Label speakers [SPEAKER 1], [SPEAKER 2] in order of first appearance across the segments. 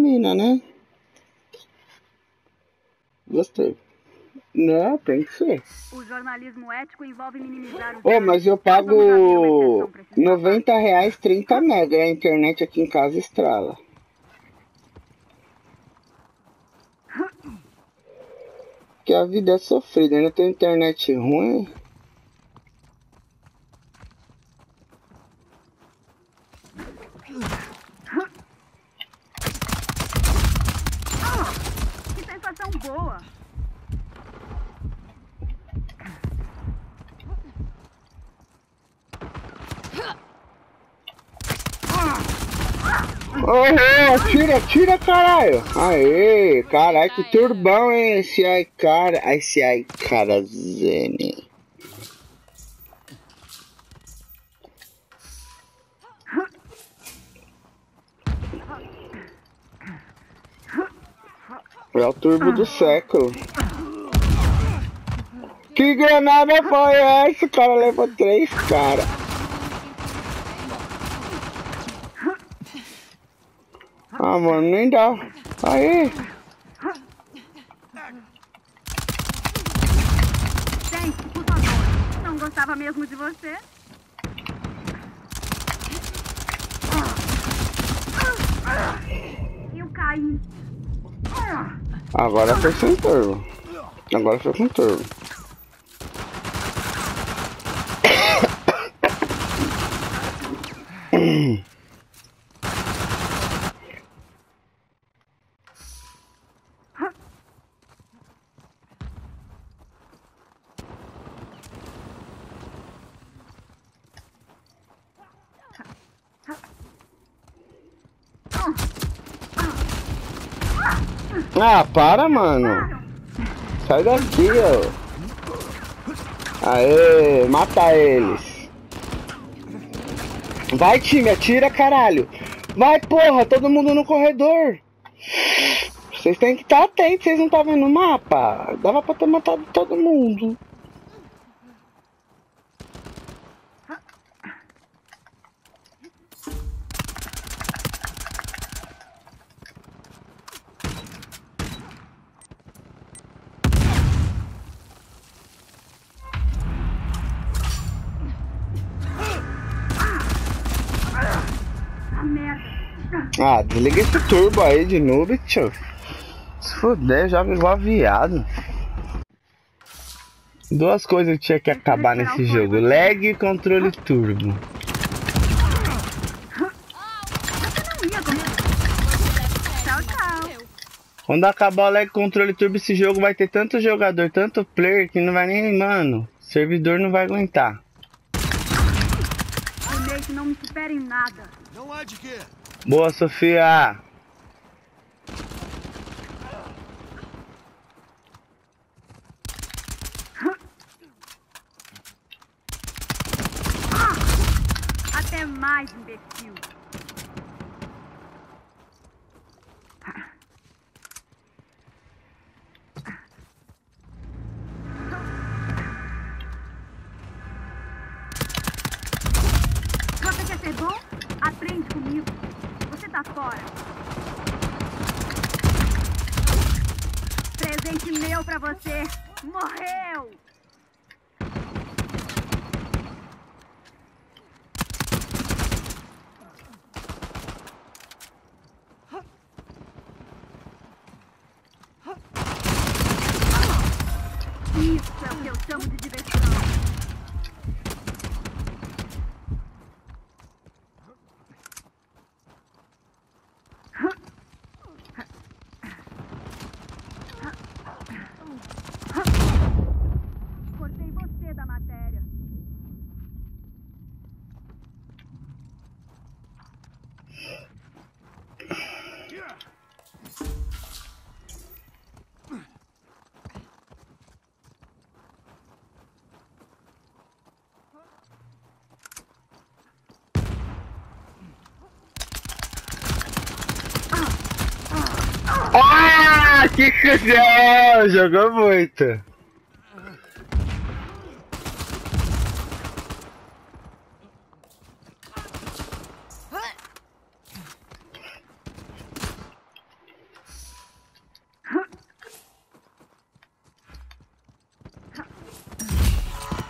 [SPEAKER 1] mina, né? Gostei. Não, tem que ser.
[SPEAKER 2] O jornalismo ético envolve minimizar os
[SPEAKER 1] Ô, mas eu pago R$90, 30 mega. A internet aqui em casa estrala. Porque a vida é sofrida, ainda tem internet ruim.
[SPEAKER 2] Que sensação boa!
[SPEAKER 1] Oh, atira, caralho. Aê, caralho, que turbão, hein? Esse ai, cara, Zene. É o turbo do século. Que granada foi essa? O cara levou 3, cara. Ah, mano, nem dá. Aí.
[SPEAKER 2] Gente, por favor. Não gostava mesmo de você? Eu caí.
[SPEAKER 1] Agora foi sem turbo. Agora foi com turbo. Ah, para, mano. Sai daqui, ó. Aê, mata eles. Vai, time, atira, caralho. Vai, porra, todo mundo no corredor. Vocês têm que estar atentos, vocês não estão vendo o mapa. Dava pra ter matado todo mundo. Ah, desliga esse turbo aí de noob, tio. Se fuder, joga igual viado. Duas coisas que tinha que acabar nesse jogo: lag e controle turbo. Quando acabar o lag e controle turbo, esse jogo vai ter tanto jogador, tanto player, que não vai nem, mano, o servidor não vai aguentar.
[SPEAKER 2] Não me supera em nada.
[SPEAKER 3] Não há de quê?
[SPEAKER 1] Boa, Sofia.
[SPEAKER 2] Até mais, imbecil. Você quer ser bom? Aprende comigo. Você tá fora. Presente meu pra você. Morreu! Isso é o que eu chamo de diversão. Cortei você da matéria.
[SPEAKER 1] Ah, que cuzão! Jogou muito.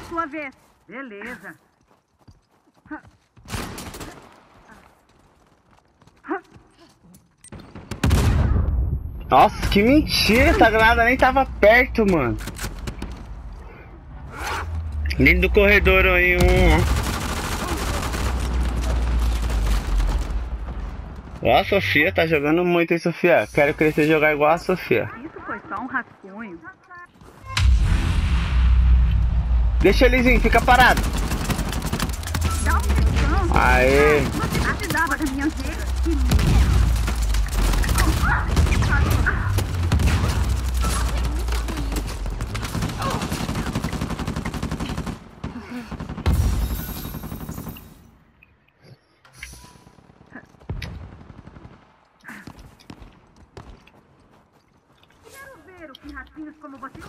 [SPEAKER 2] Sua vez. Beleza.
[SPEAKER 1] Nossa, que mentira, essa granada nem tava perto, mano. Dentro do corredor aí, Ó, a Sofia tá jogando muito, hein, Sofia? Quero crescer e jogar igual a Sofia.
[SPEAKER 2] Isso foi só um rascunho.
[SPEAKER 1] Deixa eles vir, fica parado.
[SPEAKER 2] Dá um descanso.
[SPEAKER 1] Aê.
[SPEAKER 2] Você precisava da minha ajuda. Quero ver o que ratinhos como você.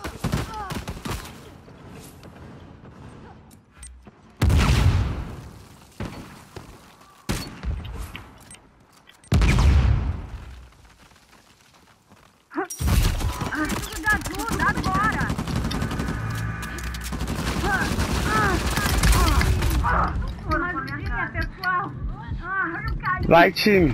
[SPEAKER 2] Preciso de ajuda agora! Uma ajudinha, pessoal! Eu caí!
[SPEAKER 1] Vai, time.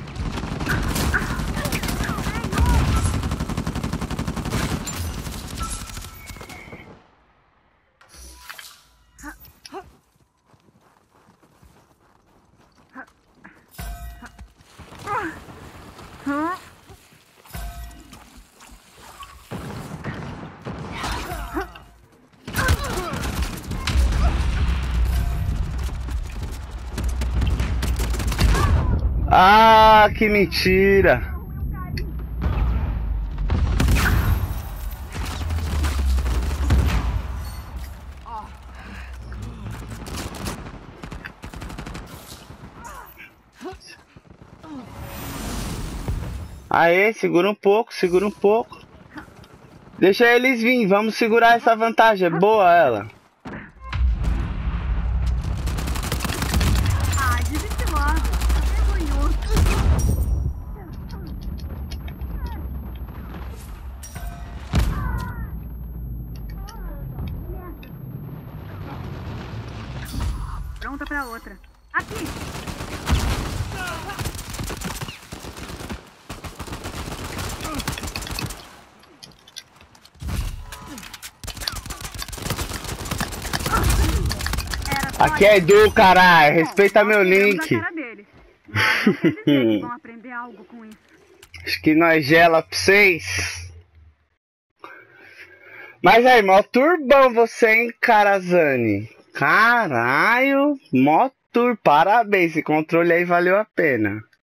[SPEAKER 1] Ah, que mentira. Aê, segura um pouco, segura um pouco. Deixa eles vir, vamos segurar essa vantagem, é boa ela.
[SPEAKER 2] Desiste logo. Vergonhoso. Pronta pra outra. Aqui!
[SPEAKER 1] Aqui é Edu, caralho, respeita meu link.
[SPEAKER 2] Mas não quer dizer que vão aprender algo com isso.
[SPEAKER 1] Acho que nós gela pra vocês. Mas aí, mó turbão você, hein, Carazani? Caralho, mó tur, parabéns, esse controle aí valeu a pena.